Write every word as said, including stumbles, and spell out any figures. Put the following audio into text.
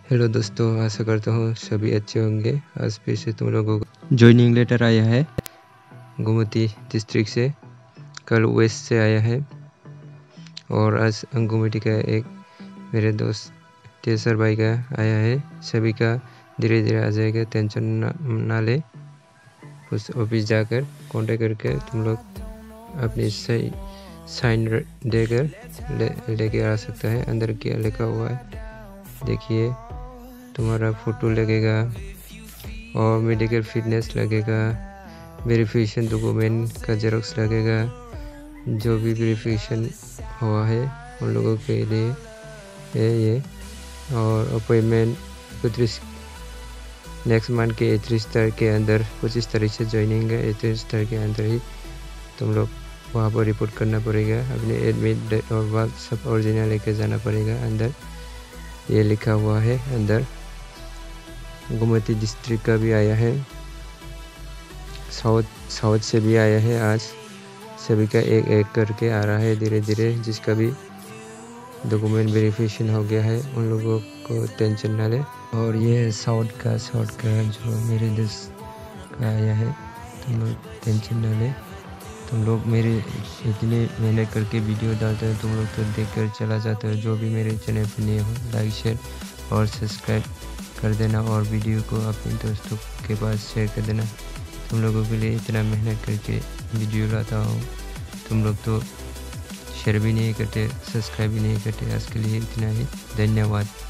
Hello दोस्तों, आशा करता हूँ सभी अच्छे होंगे। आज फिर से तुम लोगों को ज्वाइनिंग लेटर आया है गोमती डिस्ट्रिक्ट से, कल वेस्ट से आया है और आज गोमती का एक मेरे दोस्त तेसर भाई का आया है। सभी का धीरे धीरे आ जाएगा, टेंशन ना, ना ले। उस ऑफिस जाकर कांटेक्ट करके तुम लोग अपनी सही साइन देकर ले लेके आ सकता है। अंदर क्या लिखा हुआ है देखिए, तुम्हारा फ़ोटो लगेगा और मेडिकल फिटनेस लगेगा, वेरिफिकेशन डॉक्यूमेंट का जेरोक्स लगेगा। जो भी वेरिफिकेशन हुआ है उन लोगों के लिए है ये। और अपॉइंटमेंट इकतीस नेक्स्ट मंथ के इकतीस तारीख के अंदर, पच्चीस तारीख से ज्वाइनिंग है, इकतीस तारीख के अंदर ही तुम लोग वहाँ पर रिपोर्ट करना पड़ेगा। अपने एडमिट डेट और बाद सब ओरिजिनल लेके जाना पड़ेगा। अंदर ये लिखा हुआ है। अंदर गोमती डिस्ट्रिक्ट का भी आया है, साउथ साउथ से भी आया है। आज सभी का एक एक करके आ रहा है धीरे धीरे। जिसका भी डॉक्यूमेंट वेरिफिकेशन हो गया है उन लोगों को टेंशन ना ले। और ये साउथ का साउथ का जो मेरे देश का आया है, तुम लोग टेंशन ना ले। तुम लोग मेरे इतने मेहनत करके वीडियो डालते हैं, तुम लोग तो देख कर चला जाता है। जो भी मेरे चैनल पर नए हो, लाइक शेयर और सब्सक्राइब कर देना और वीडियो को अपने दोस्तों के पास शेयर कर देना। तुम लोगों के लिए इतना मेहनत करके वीडियो लाता हूँ, तुम लोग तो शेयर भी नहीं करते, सब्सक्राइब भी नहीं करते। आज के लिए इतना ही, धन्यवाद।